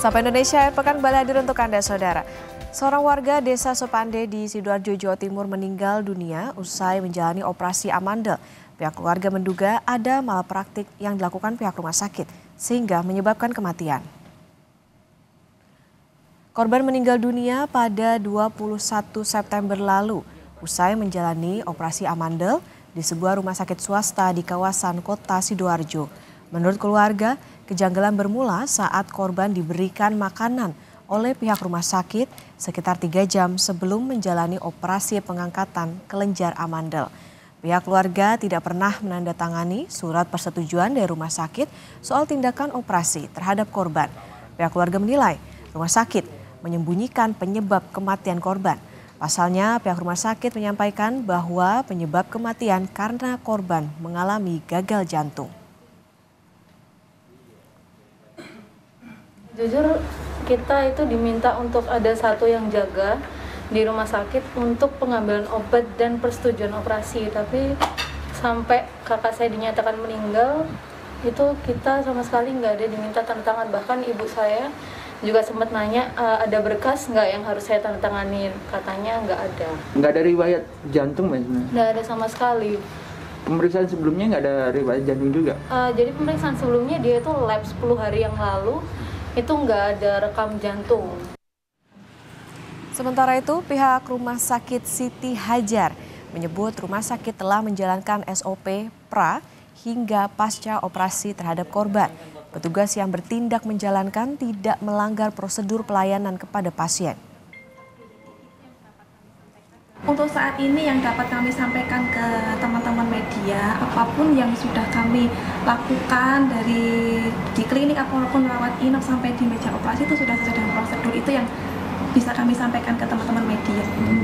Sampai Indonesia Air Pekan kembali hadir untuk Anda, Saudara. Seorang warga desa Sopande di Sidoarjo, Jawa Timur meninggal dunia usai menjalani operasi amandel. Pihak keluarga menduga ada malpraktik yang dilakukan pihak rumah sakit, sehingga menyebabkan kematian. Korban meninggal dunia pada 21 September lalu, usai menjalani operasi amandel di sebuah rumah sakit swasta di kawasan kota Sidoarjo. Menurut keluarga, kejanggalan bermula saat korban diberikan makanan oleh pihak rumah sakit sekitar 3 jam sebelum menjalani operasi pengangkatan kelenjar amandel. Pihak keluarga tidak pernah menandatangani surat persetujuan dari rumah sakit soal tindakan operasi terhadap korban. Pihak keluarga menilai rumah sakit menyembunyikan penyebab kematian korban. Pasalnya, pihak rumah sakit menyampaikan bahwa penyebab kematian karena korban mengalami gagal jantung. Jujur, kita itu diminta untuk ada satu yang jaga di rumah sakit untuk pengambilan obat dan persetujuan operasi. Tapi sampai kakak saya dinyatakan meninggal, itu kita sama sekali nggak ada diminta tanda tangan. Bahkan ibu saya juga sempat nanya, ada berkas nggak yang harus saya tanda tanganin? Katanya nggak ada. Nggak ada riwayat jantung, Mas? Nggak ada sama sekali. Pemeriksaan sebelumnya nggak ada riwayat jantung juga? Jadi pemeriksaan sebelumnya dia itu lab 10 hari yang lalu, itu nggak ada rekam jantung. Sementara itu, pihak Rumah Sakit Siti Hajar menyebut rumah sakit telah menjalankan SOP pra hingga pasca operasi terhadap korban. Petugas yang bertindak menjalankan tidak melanggar prosedur pelayanan kepada pasien. Untuk saat ini yang dapat kami sampaikan ke teman-teman media, apapun yang sudah kami lakukan dari di klinik apapun rawat inap sampai di meja operasi itu sudah sesuai dengan prosedur, itu yang bisa kami sampaikan ke teman-teman media.